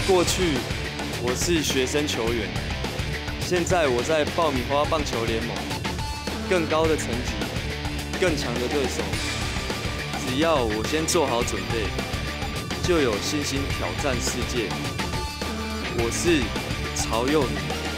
过去我是学生球员，现在我在爆米花棒球联盟，更高的成绩，更强的对手，只要我先做好准备，就有信心挑战世界。我是曹佑宁。